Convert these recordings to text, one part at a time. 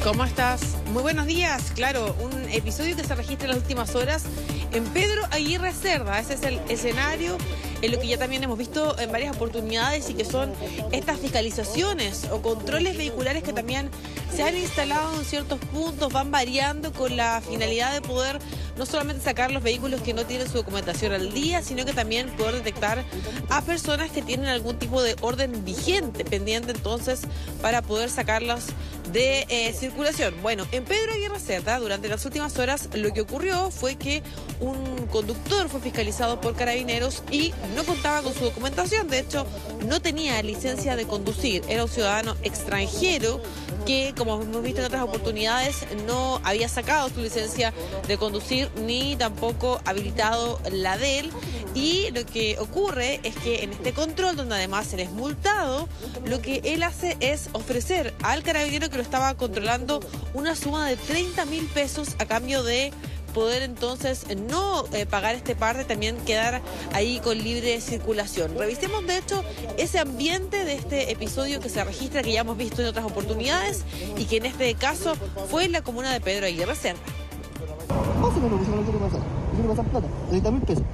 ¿Cómo estás? Muy buenos días. Claro, un episodio que se registra en las últimas horas en Pedro Aguirre Cerda. Ese es el escenario en lo que ya también hemos visto en varias oportunidades y que son estas fiscalizaciones o controles vehiculares que también se han instalado en ciertos puntos, van variando con la finalidad de poder no solamente sacar los vehículos que no tienen su documentación al día, sino que también poder detectar a personas que tienen algún tipo de orden vigente, pendiente entonces para poder sacarlas de circulación. Bueno, en Pedro Aguirre Cerda, durante las últimas horas, lo que ocurrió fue que un conductor fue fiscalizado por Carabineros y no contaba con su documentación. De hecho, no tenía licencia de conducir. Era un ciudadano extranjero que, como hemos visto en otras oportunidades, no había sacado su licencia de conducir ni tampoco habilitado la de él. Y lo que ocurre es que en este control, donde además él es multado, lo que él hace es ofrecer al carabinero que lo estaba controlando una suma de 30.000 pesos a cambio de poder entonces no pagar este parte, también quedar ahí con libre circulación. Revisemos de hecho ese ambiente de este episodio que se registra, que ya hemos visto en otras oportunidades y que en este caso fue en la comuna de Pedro Aguirre Cerda. Pásame lo que se me quiere pasar. Me quiere pasar plata, 30.000 pesos.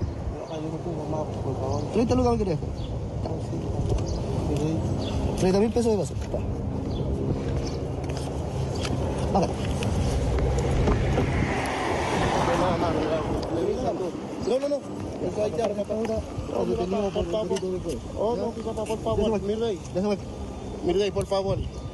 30 lucas me quería dejar. 30.000 pesos de paso. Bájale. No. Eso hay que por favor. Mi rey, por favor.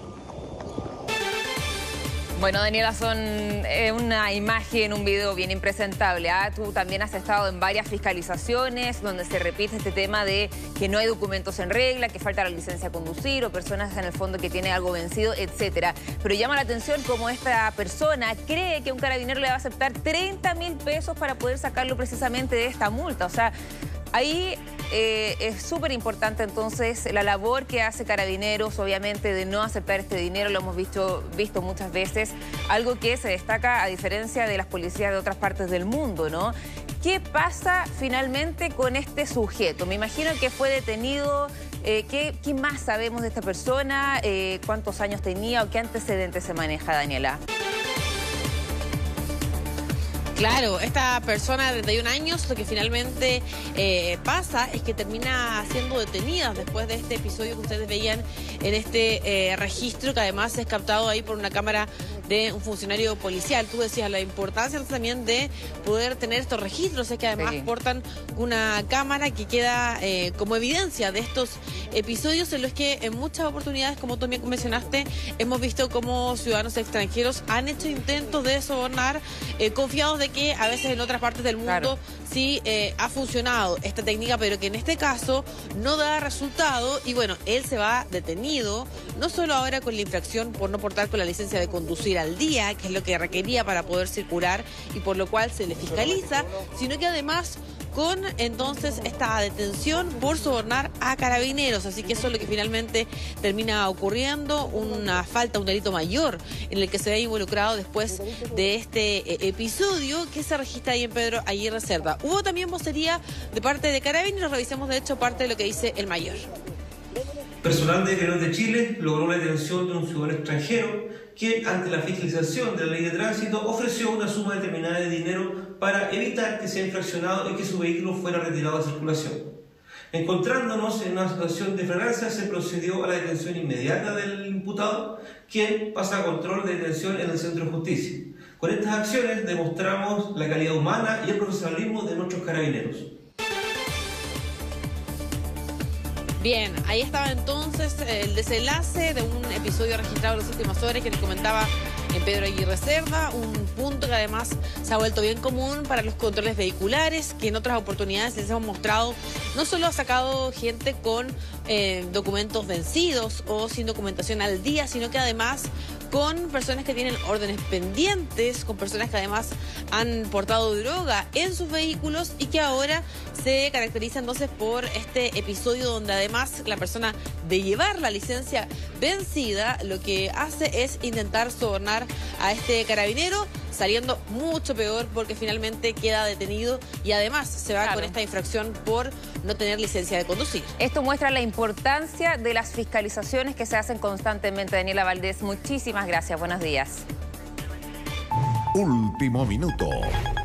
Bueno, Daniela, son una imagen, un video bien impresentable. Tú también has estado en varias fiscalizaciones donde se repite este tema de que no hay documentos en regla, que falta la licencia de conducir o personas en el fondo que tienen algo vencido, etcétera. Pero llama la atención cómo esta persona cree que un carabinero le va a aceptar 30.000 pesos para poder sacarlo precisamente de esta multa. O sea, ahí es súper importante entonces la labor que hace Carabineros, obviamente, de no aceptar este dinero. Lo hemos visto muchas veces, algo que se destaca a diferencia de las policías de otras partes del mundo, ¿no? ¿Qué pasa finalmente con este sujeto? Me imagino que fue detenido. ¿Qué más sabemos de esta persona? ¿Cuántos años tenía o qué antecedentes se maneja, Daniela? Claro, esta persona de 31 años, lo que finalmente pasa es que termina siendo detenida después de este episodio que ustedes veían en este registro, que además es captado ahí por una cámara de un funcionario policial. Tú decías la importancia también de poder tener estos registros, es que además portan una cámara que queda como evidencia de estos episodios en los que en muchas oportunidades, como tú también mencionaste, hemos visto cómo ciudadanos extranjeros han hecho intentos de sobornar, confiados de que a veces en otras partes del mundo sí ha funcionado esta técnica, pero que en este caso no da resultado. Y bueno, él se va detenido, no solo ahora con la infracción por no portar con la licencia de conducir al día, que es lo que requería para poder circular y por lo cual se le fiscaliza, sino que además con entonces esta detención por sobornar a Carabineros. Así que eso es lo que finalmente termina ocurriendo, una falta, un delito mayor en el que se ve involucrado después de este episodio que se registra ahí en Pedro Aguirre Cerda. Hubo también vocería de parte de Carabineros, revisemos de hecho parte de lo que dice el mayor. Personal de Carabineros de Chile logró la detención de un ciudadano extranjero que, ante la fiscalización de la ley de tránsito, ofreció una suma determinada de dinero para evitar que sea infraccionado y que su vehículo fuera retirado de circulación. Encontrándonos en una situación de flagrancia, se procedió a la detención inmediata del imputado, quien pasa a control de detención en el Centro de Justicia. Con estas acciones demostramos la calidad humana y el profesionalismo de nuestros carabineros. Bien, ahí estaba entonces el desenlace de un episodio registrado en las últimas horas que les comentaba en Pedro Aguirre Cerda, un punto que además se ha vuelto bien común para los controles vehiculares, que en otras oportunidades les hemos mostrado, no solo ha sacado gente con documentos vencidos o sin documentación al día, sino que además con personas que tienen órdenes pendientes, con personas que además han portado droga en sus vehículos y que ahora se caracteriza entonces por este episodio donde además la persona de llevar la licencia vencida lo que hace es intentar sobornar a este carabinero saliendo mucho peor porque finalmente queda detenido y además se va con esta infracción por no tener licencia de conducir. Esto muestra la importancia de las fiscalizaciones que se hacen constantemente. Daniela Valdés, muchísimas gracias. Buenos días. Último minuto.